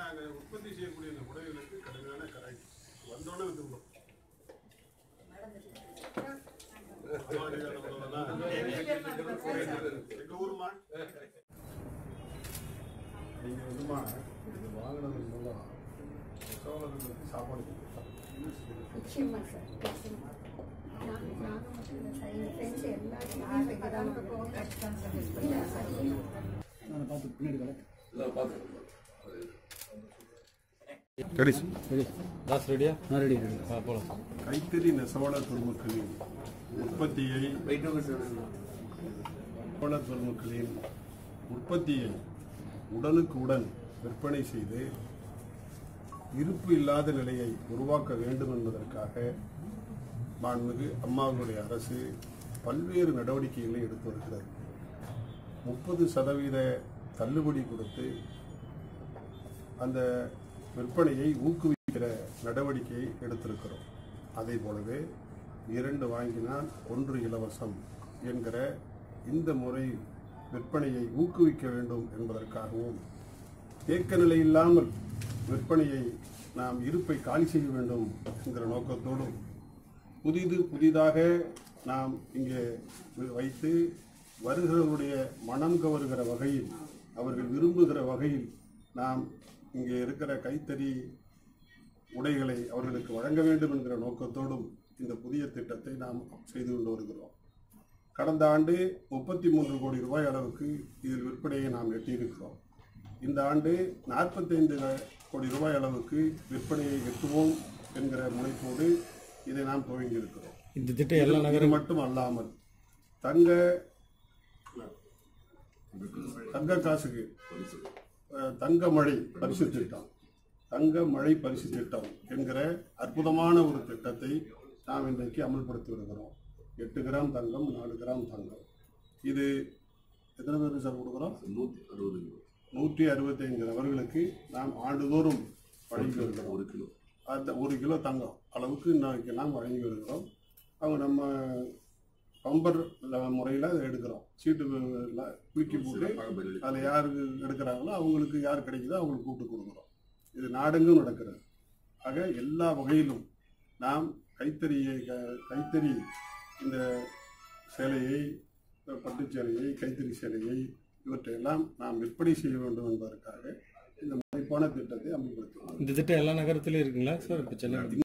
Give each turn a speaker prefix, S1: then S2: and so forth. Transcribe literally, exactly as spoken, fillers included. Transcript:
S1: நாங்கள் உற்பத்தி செய்யக்கூடிய இந்த உடைகளுக்கு கடுமையான கரை வந்தோடனே வித்துருந்தோம். எங்க ஊருமா நீங்க வந்துமா இது வாங்கினது மூலம் சோழர்களுக்கு சாப்பாடு
S2: நிச்சயமா சார், நிச்சயமா. நாங்கள் மட்டும் இல்லை சார், எங்கள் ஃப்ரெண்ட்ஸ் எல்லாருமே இங்கே தான் போவோம். நான் பார்த்து பின்னாடி வளர்த்து
S1: கைத்தறி நெசவாளர் பெருமக்களின் உற்பத்தியை நெசவாளர் பெருமக்களின் உற்பத்தியை உடனுக்கு உடன் விற்பனை செய்து இருப்பு இல்லாத நிலையை உருவாக்க வேண்டும் என்பதற்காக மாண்புமிகு அம்மாவுடைய அரசு பல்வேறு நடவடிக்கைகளை எடுத்து வருகிறது. முப்பது சதவீத தள்ளுபடி கொடுத்து அந்த விற்பனையை ஊக்குவிக்கிற நடவடிக்கையை எடுத்திருக்கிறோம். அதே போலவே இரண்டு வாங்கினால் ஒன்று இலவசம் என்கிற இந்த முறை விற்பனையை ஊக்குவிக்க வேண்டும் என்பதற்காகவும் தேக்க நிலை இல்லாமல் விற்பனையை நாம் இருப்பை காலி செய்ய வேண்டும் என்கிற நோக்கத்தோடும் புதிது புதிதாக நாம் இங்கே வைத்து வருகிறவருடைய மனம் கவருகிற வகையில் அவர்கள் விரும்புகிற வகையில் நாம் இங்கே இருக்கிற கைத்தறி உடைகளை அவர்களுக்கு வழங்க வேண்டும் என்கிற நோக்கத்தோடும் இந்த புதிய திட்டத்தை நாம் செய்து கொண்டு வருகிறோம். கடந்த ஆண்டு முப்பத்தி மூன்று கோடி ரூபாய் அளவுக்கு இதில் விற்பனையை நாம் எட்டியிருக்கிறோம். இந்த ஆண்டு நாற்பத்தைந்து கோடி ரூபாய் அளவுக்கு விற்பனையை எட்டுவோம் என்கிற முனைப்போடு இதை நாம் துவங்கியிருக்கிறோம். இந்த திட்டம் எல்லா நகரம் மட்டும் அல்லாமல் தங்க தங்க காசுக்கு தங்க மழை பரிசு திட்டம் தங்க மழை பரிசு திட்டம் என்கிற அற்புதமான ஒரு திட்டத்தை நாம் இன்றைக்கு அமல்படுத்தி வருகிறோம். எட்டு கிராம் தங்கம், நாலு கிராம் தங்கம். இது எத்தனை பேருக்கு சார் கொடுக்குறோம்? நூற்றி அறுபது நூற்றி அறுபத்தி ஐந்து நபர்களுக்கு நாம் ஆண்டுதோறும் வழங்கி வருகிறோம். ஒரு கிலோ அந்த ஒரு கிலோ தங்கம் அளவுக்கு இன்னைக்கு நாம் வழங்கி வருகிறோம். அவங்க நம்ம பம்பர் முறையில் அதை எடுக்கிறோம். சீட்டு தூக்கி போட்டு அதில் யாருக்கு எடுக்கிறாங்களோ அவங்களுக்கு யார் கிடைக்குதோ அவங்களுக்கு கூப்பிட்டு கொடுக்குறோம். இது நாடெங்கும் நடக்கிறது. ஆக எல்லா வகையிலும் நாம் கைத்தறியை கைத்தறி இந்த சேலையை, பட்டு சேலையை, கைத்தறி சேலையை இவற்றையெல்லாம் நாம் விற்பனை செய்ய வேண்டும் என்பதற்காக இந்த முனைப்பான திட்டத்தை அமல்படுத்துவோம். இந்த திட்டம் எல்லா நகரத்திலும் இருக்குங்களா சார்? இப்போ சென்னை